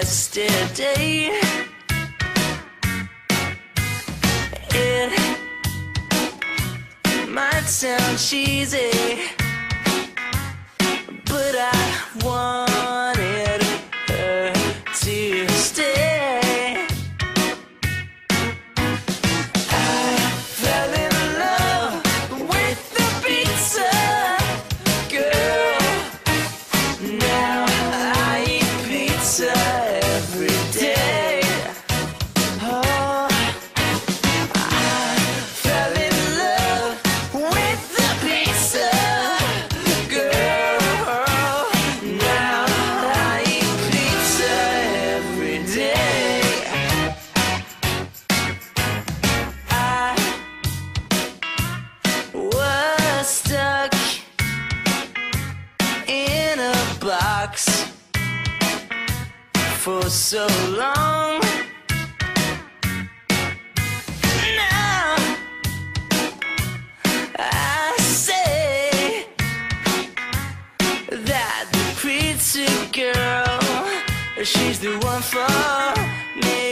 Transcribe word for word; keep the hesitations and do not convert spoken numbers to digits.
yesterday. It might sound cheesy, but I wanted her to stay. I fell in love with the pizza girl. Now I eat pizza every day. Oh, I fell in love with the pizza girl. Now I eat pizza every day. I was stuck in a box for so long. Now I say that the pizza girl, she's the one for me.